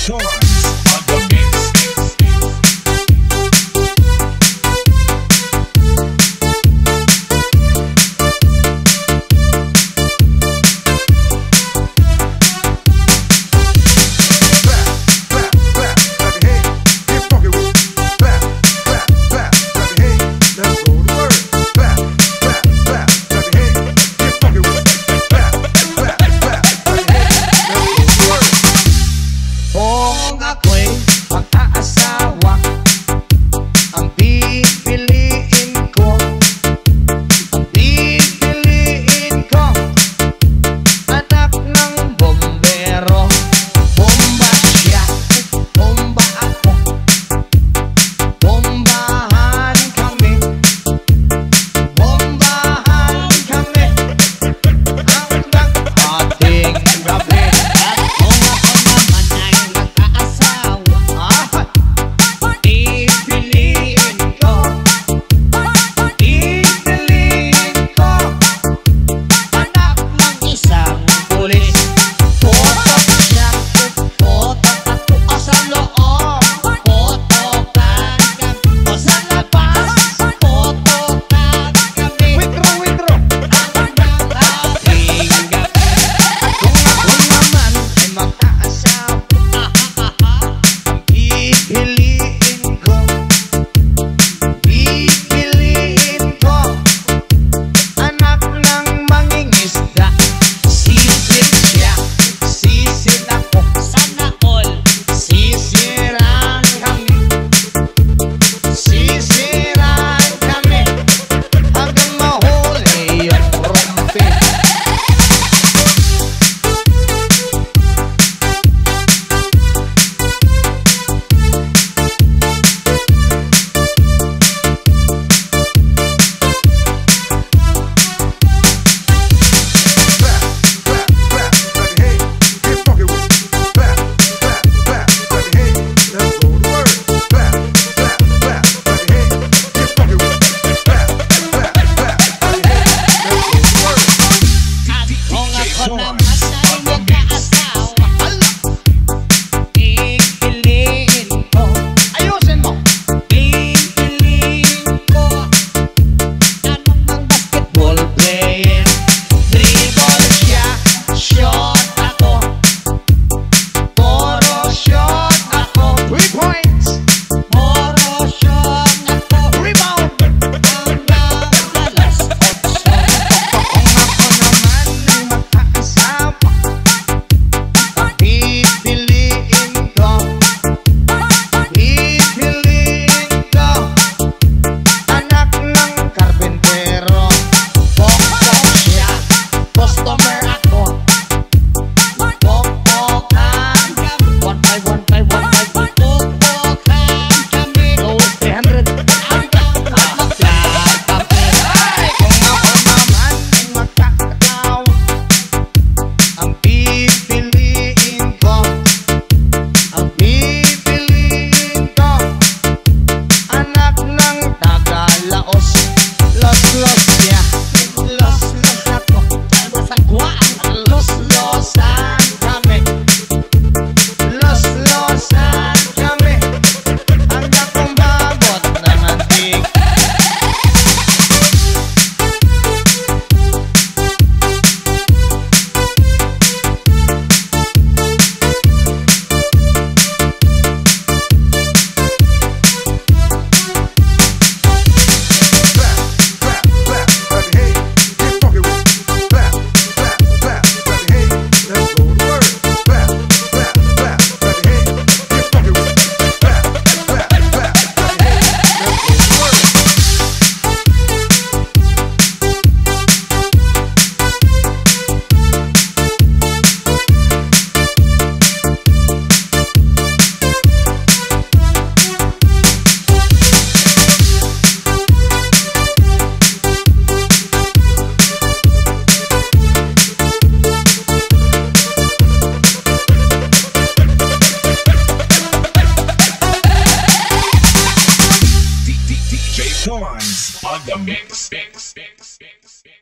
Akoy, ang aasawa, ang pipiliin ko, ang pipiliin ko, anak ng bombero. Bomba siya, bomba ako, bombahan kami, bombahan kami, hanggang ating gabi. Masa yung Aasawa, pipiliin ko. Ayusin mo. Pipiliin ko, anak ng basketball player. Dribble siya, shot ako, puro shot ako. 3 points. Puro shot ako, Rebound. hanggang alas 8. On the mix.